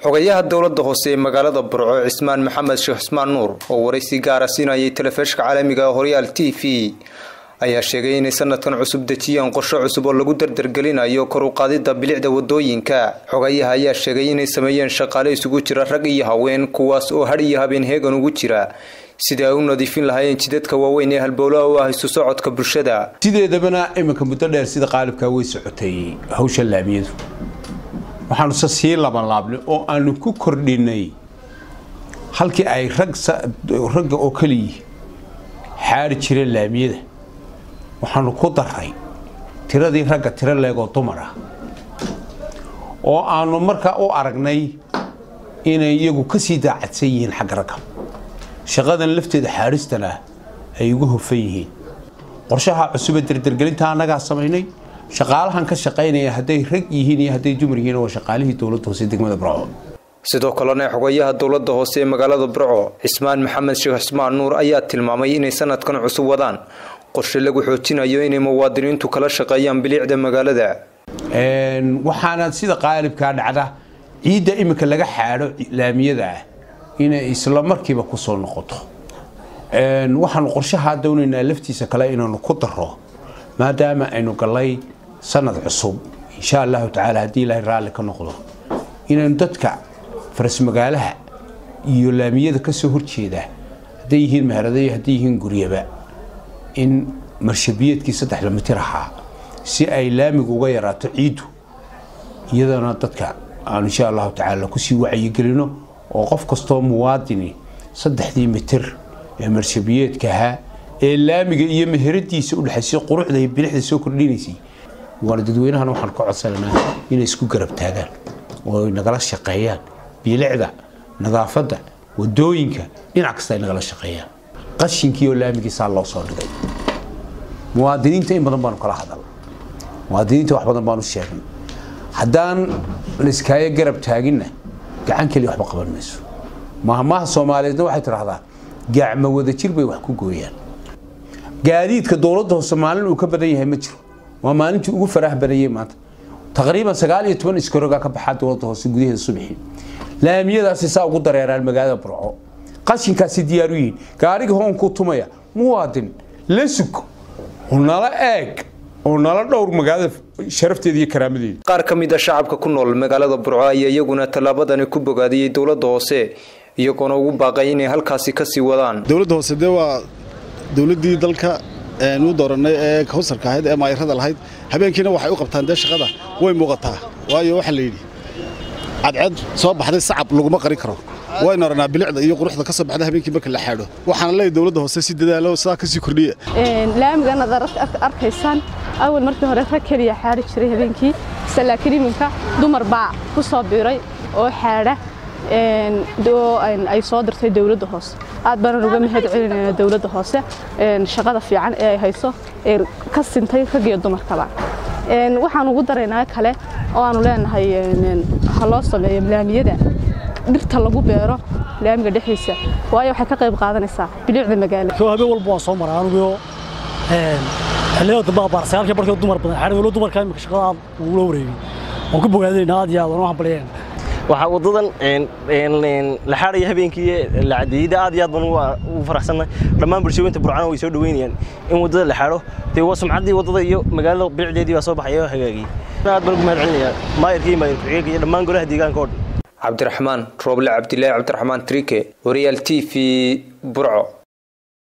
xogayaha dawladda hoose ee magaalada Burco Cismaan Maxamed Sheekh Cismaan Nuur oo waraysi gaar ah siinayay telefishinka caalamiga ah Horyal TV ayaa sheegay in sanadkan cusub dajiyaan qorshe cusub oo lagu dardargelinayo kor u qaadida bilicda wadooyinka. Xogayaha ayaa sheegay in ay sameeyeen shaqaale isugu jira rag iyo haween kuwaas oo har iyo habeen heegan ugu jira sida ay u nadiifin lahaayeen jidadka waaweyn ee halbowlaha u ah isu socodka bulshada. sideedabana iminka muddo dheer sida qaalibka way socotay hawsha laamiyadu waxaanu sii laabnay oo aanu ku kordhinay halkii ay rag oo kaliya xaari jireen laamiyada waxaanu ku daray tiradii ragga tira leego dumar ah oo aanu markaa u aragnay inay iyagu ka sii daacadsan yihiin xag ragga shaqadan lafteeda xaaristana ay ugu hufan yihiin qorshaha cusub ee dardargelinta anaga sameynay shaqaalahan ka shaqeynaya haday rag yihiin iyo haday dumar yihiin oo shaqaalihii dawladda hoose degmada Burco. sidoo kalena xogayaha dawladda hoose ee magaalada Burco Cismaan Maxamed Sheekh Cismaan Nuur ayaa tilmaamay in sanadkan cusub wadaan qorshe lagu xoojinayo in muwaadiniintu kala shaqeeyaan bilicda magaalada. waxaana sida qaalibka dhacda ciidda imika laga xaaro laamiyada inay isla markiiba ku soo noqoto. waxaan qorshaha dawladna laftiisa kale inaanu ku daro maadaama aynu galay sanad cusub insha Allah ta'ala hadii Ilaahay raali ka noqdo inaan dadka faras magaalaha iyo laamiyada ka soo horjeeda haday yihiin meheradaha haday yihiin guriyaba in marshabiyeedkii 3 mitir ahaa si ay laamiga uga yaraato ciidu iyadana dadka aan insha Allah ta'ala ku sii wacyi gelino oo qof kasto muwaadini 3 mitir ee marshabiyeedka ee laamiga iyo meheradiisa u dhaxayso quruxda iyo bilixda soo kordhineysay dadweynahan waxaan ka codsanaa inay isku garab taagaan oo nagala shaqeeyaan bilicda nadaafada wadooyinka dhinac kasta ay nagala shaqeeyaan qashinkii oo laamigiisa loo soo dhigay muwaadiniinta in badan baan kala hadal muwaadiniinta wax badan baan u sheegnay haddaan la iskaaga garab taagina gacan kaliya waxba qaban mayso mahmaha Soomaaliyeed waxay tiraahdaa gacmo wada jir bay wax ku gooyaan. gaadiidka dawladda hoose maalin uu ka badan yahay ma jiro waa maalintii ugu faraah badanayay maanta taqriiban 19 iskaroga ka baxay dawladda hoose gudaheeda subaxii laamiyadaasi saa ugu dareeraan magaalada Burco qashinkaasi diyaar u yihiin gaariga hoon ku tumaya muwaadin la sug oo nala eeg oo nala dhowr magaalada sharafteeda iyo karaamadeeda. qaar ka mid ah shacabka ku nool magaalada Burco ayaa iyaguna talaabadani ku bogaadiyay dawladda hoose iyagoo ugu baaqay inay halkaasi ka sii wadaan. dawladda hoose waa dawladdii dalka uu dooranay ee hawsarka ahayd ee maayirada lahayd habeenkiina waxay u qabtaan shaqada way muuqataa waayo waxa la yiri cadcad soo baxday sacab laguma qarin karo way naranaa bilicda iyo quruxda ka soo baxda habeenkii marka la xaadho waxaan leeyahay dawladda hoose si dadaalo saa ka sii kordhiya. laamiga nadarka arkaysan awal markii hore rag kaliya xaari jiray habeenkii salaakirinka dumar baa ku soo biiray oo xaada ay soo dirtay dawladda hoose aad baan uga mahadcelinayaa dawladda hoose shaqada fiican ee ay hayso ee ka sintay rag iyo dumarkaba. waxaan ugu dareynaa kale oo aanu leenahay loo sameeyo laamiyada dhirta lagu beero laamiga dhexdiisa waayo waxay ka qayb qaadanaysaa bilicda magaalada. habeen walba waan soo maraa anigu xilliga baarsaarka barkay dumar badan xariir dumarka imika shaqada ugu wareegay oo ku bogaadayna aad iyo aad wax baleen waxa wadadan la xariyo habeenkii la cadeeyay aad iyo aad baan u faraxsanahay dhammaan bulshooyinka Burcaan way soo dhaweynayaan in wadada la xaro tii waa sumcaddii wadada iyo magaalada bilicdeedii waa soo baxay oo hagaagay aad baan ugu mahadcelinayaa maayirkii iyo dhammaan golaha deegaanka oo Cabdiraxmaan Roble Cabdilaahi Cabdiraxmaan Trike Horyal TV Burco.